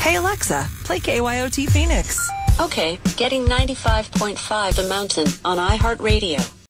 Hey Alexa, play KYOT Phoenix. Okay, getting 95.5 The Mountain on iHeartRadio.